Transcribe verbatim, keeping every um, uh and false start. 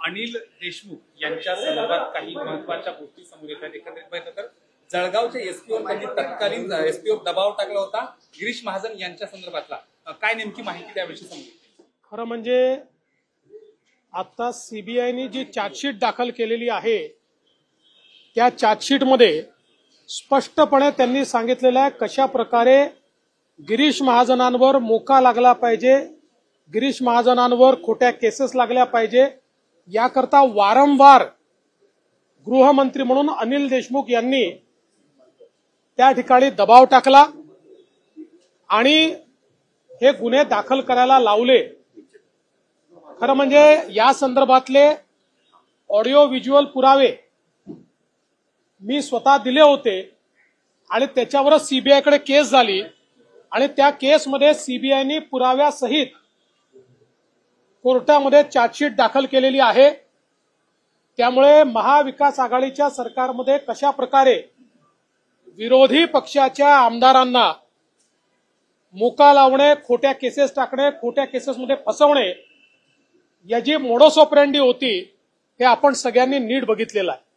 अनिल देशमुख यांच्या संदर्भात काही महत्त्वाच्या गोष्टी समोर येतात। एकंदरीत पाहिलं तर जळगावच्या एसपीओ त्यांनी तत्कालीन एसपीओ दबाव टाकला होता गिरीश महाजन यांच्या संदर्भातला काय नेमकी माहिती त्याविषयी समोर येते? खरं म्हणजे आता सीबीआयने जी चार्जशीट दाखल केलेली आहे त्या चार्जशीटमध्ये स्पष्टपणे त्यांनी सांगितलेलं आहे कशा प्रकारे गिरीश महाजनांवर मोका लागला पाहिजे, गिरीश महाजनांवर खोट्या केसेस लागल्या पाहिजे, याकरता वारंवार गृहमंत्री म्हणून अनिल देशमुख यांनी त्या ठिकाणी दबाव टाकला आणि हे गुन्हे दाखल करायला लावले। खरं म्हणजे या संदर्भातले ऑडिओ व्हिज्युअल पुरावे मी स्वतः दिले होते आणि त्याच्यावरच सीबीआयकडे केस झाली आणि त्या केसमध्ये सीबीआयने पुराव्यासहित कोर्टामध्ये चार्जशीट दाखल केलेली आहे। त्यामुळे महाविकास आघाडीच्या सरकारमध्ये कशा प्रकारे विरोधी पक्षाच्या आमदारांना मोका लावणे, खोट्या केसेस टाकणे, खोट्या केसेसमध्ये फसवणे याची मोडस ऑपरेंडी होती हे आपण सगळ्यांनी नीट बघितलेलं आहे।